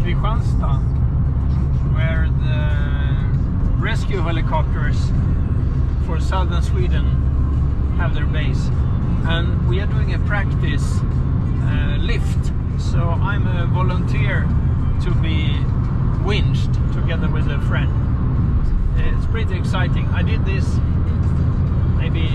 Kristianstad, where the rescue helicopters for southern Sweden have their base, and we are doing a practice lift. So I'm a volunteer to be winched together with a friend. It's pretty exciting. I did this maybe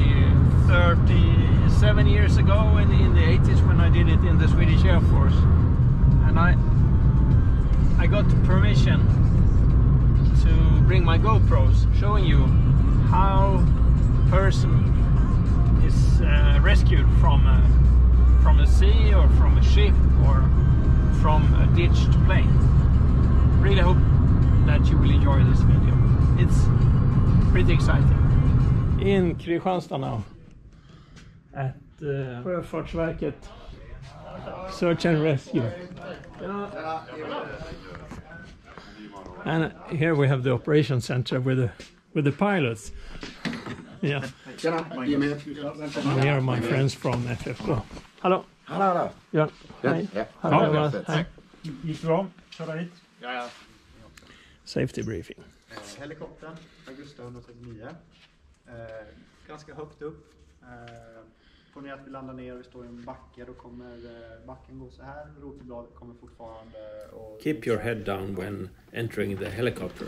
37 years ago in the 80s when I did it in the Swedish Air Force, and I got permission to bring my GoPros, showing you how a person is rescued from a sea or from a ship or from a ditched plane. Really hope that you will enjoy this video. It's pretty exciting. In Kristianstad now at Sjöfartsverket search and rescue. And here we have the operation center with the pilots. Yeah. And here are my friends from FFK. Hello. Hallå. Ja. Hej. Hallå. Hej. Gick det bra? Köra hit? Ja. Safety briefing. Helikoptern, augusti 139. Ganska högt upp. Ponera att vi landar ner och vi står i en backe, då kommer backen gå så här. Rotorbladet kommer fortfarande... Keep your head down when entering the helicopter.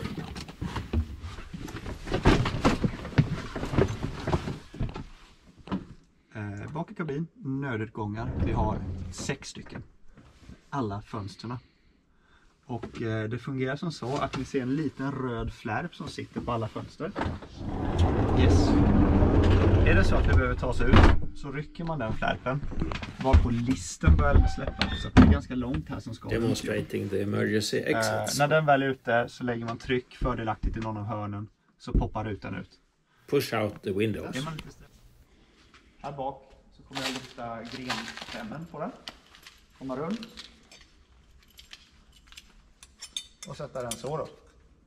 Bak i kabin, nödutgångar. Vi har 6 stycken. Alla fönsterna. Och det fungerar som så att ni ser en liten röd flärp som sitter på alla fönster. Yes. Är det så att vi behöver ta oss ut så rycker man den flärpen. Varpå listen börjar släppa. Så det är ganska långt här som ska. Demonstrating the emergency exits. När den väl är ute så lägger man tryck fördelaktigt i någon av hörnen. Så poppar rutan ut. Push out the windows. Här bak så kommer jag lyfta grenklämmen på den. Komma runt. Och sätta den så då.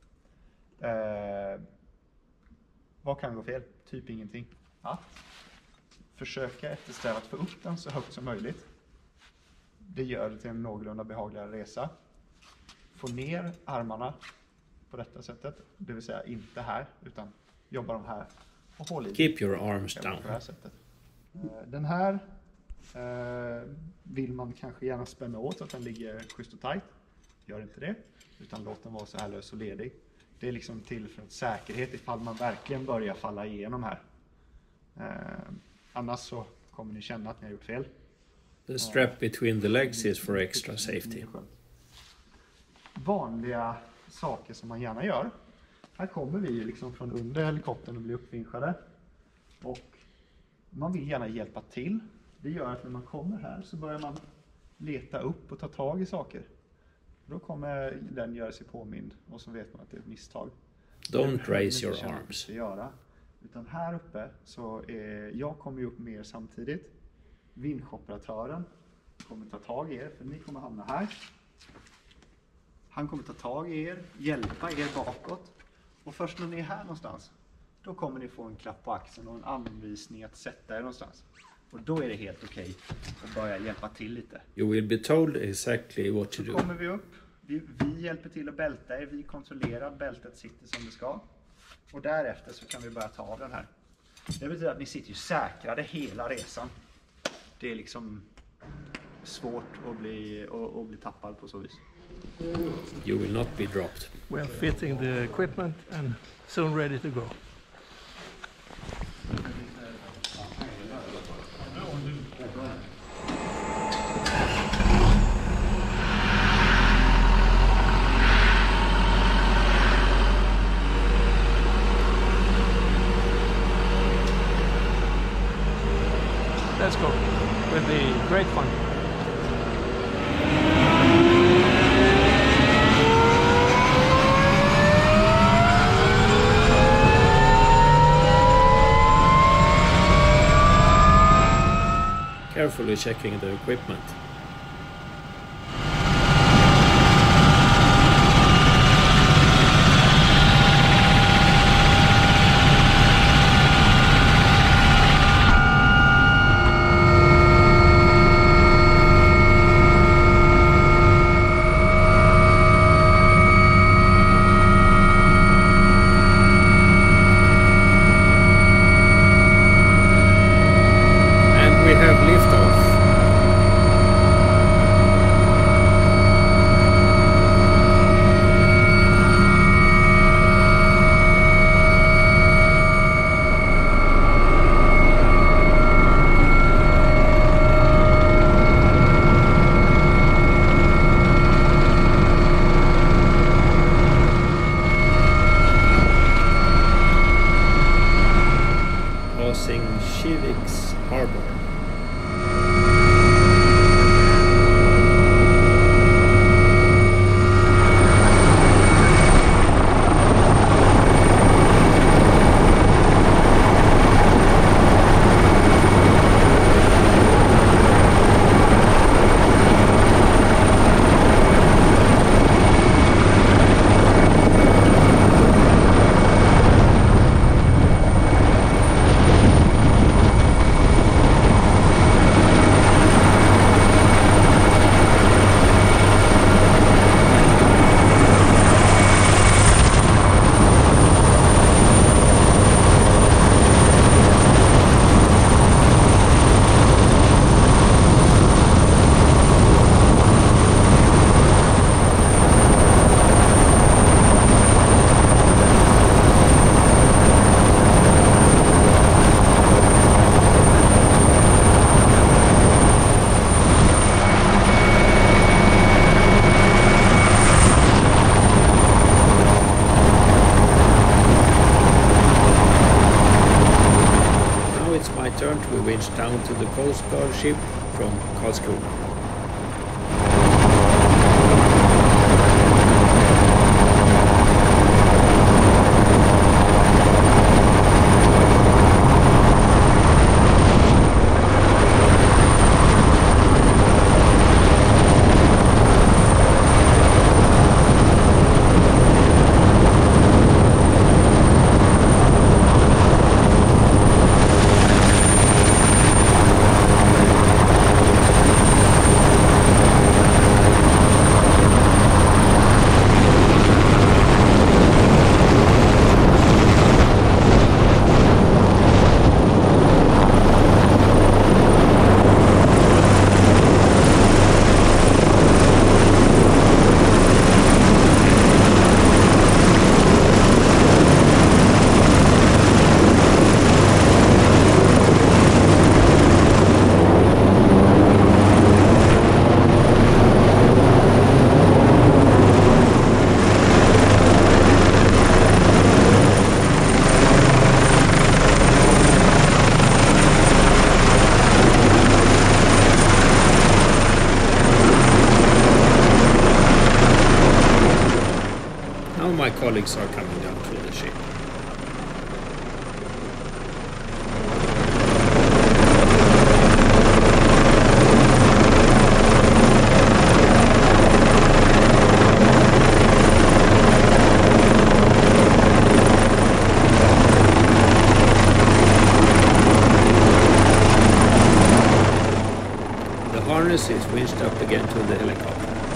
Vad kan gå fel? Typ ingenting. Att försöka eftersträva att få upp den så högt som möjligt. Det gör det till en någorlunda behagligare resa. Få ner armarna på detta sättet. Det vill säga inte här utan jobba de här. Och håll i. Keep your arms down. På det här sättet. Den här vill man kanske gärna spänna åt så att den ligger schysst och tajt. Gör inte det. Utan låt den vara så här lös och ledig. Det är liksom till för en säkerhet ifall man verkligen börjar falla igenom här. Annars så kommer ni känna att ni har gjort fel. The strap between the legs is for extra safety. Vanliga saker som man gärna gör. Här kommer vi liksom från under helikoptern och blir uppvinschade. Och man vill gärna hjälpa till. Det gör att när man kommer här så börjar man leta upp och ta tag i saker. Då kommer den göra sig påmind och så vet man att det är ett misstag. Don't raise your arms. Utan här uppe så jag kommer ju upp med er samtidigt. Vinschoperatören kommer ta tag i er för ni kommer hamna här. Han kommer ta tag i er, hjälpa er bakåt. Och först när ni är här någonstans, då kommer ni få en klapp på axeln och en anvisning att sätta er någonstans. Och då är det helt okej att börja hjälpa till lite. You will be told exactly what to do. Så kommer vi upp. Vi hjälper till att bälta er. Vi kontrollerar att bältet sitter som det ska. Och därefter så kan vi börja ta av den här. Det betyder att ni sitter ju säkrade hela resan. Det är liksom svårt att bli tappad på så vis. You will not be dropped. We are fitting the equipment and soon ready to go. Let's go. Will be great fun. Carefully checking the equipment. Coast Guard ship from Karlskrona. My colleagues are coming down to the ship. The harness is winched up again to the helicopter.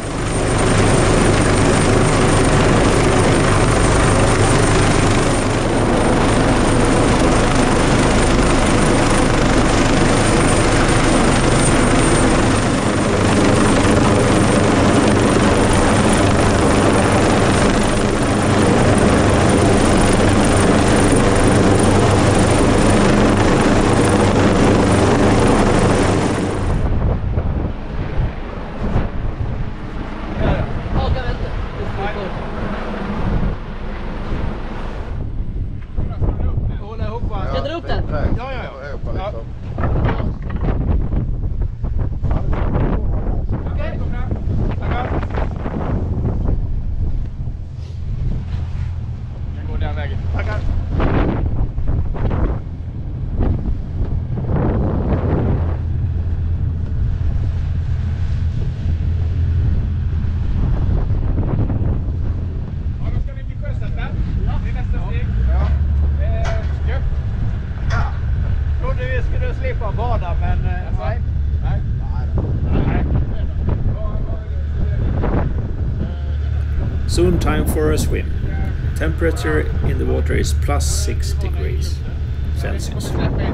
Soon time for a swim. Temperature in the water is plus 6 degrees Celsius.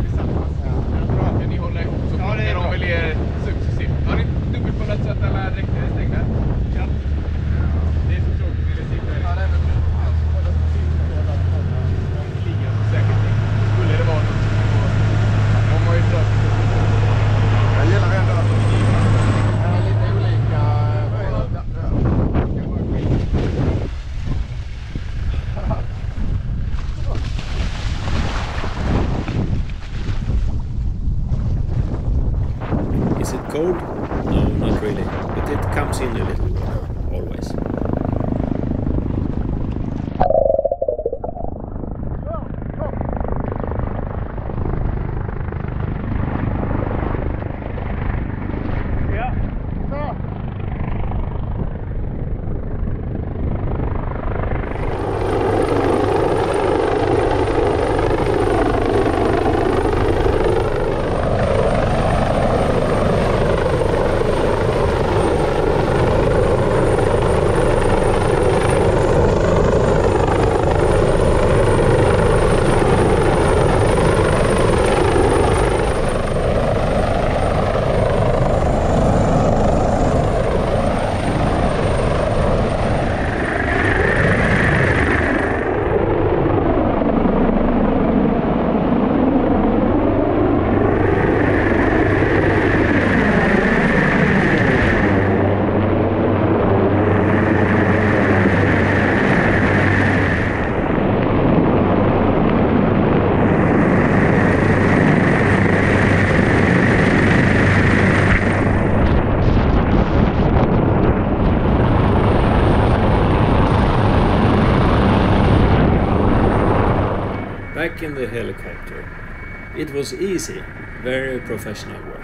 Is it cold? No, not really, but it comes in a little water, always. the helicopter. It was easy, very professional work.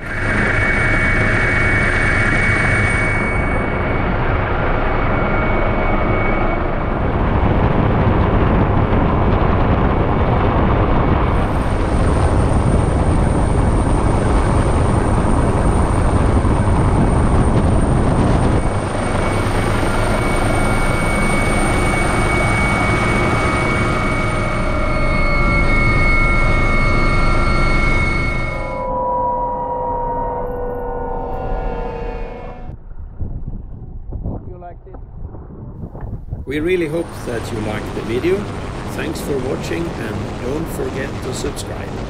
We really hope that you liked the video. Thanks for watching and don't forget to subscribe.